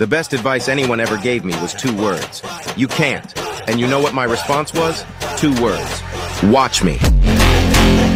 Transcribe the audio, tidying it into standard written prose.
The best advice anyone ever gave me was 2 words. You can't. And you know what my response was? 2 words. Watch me.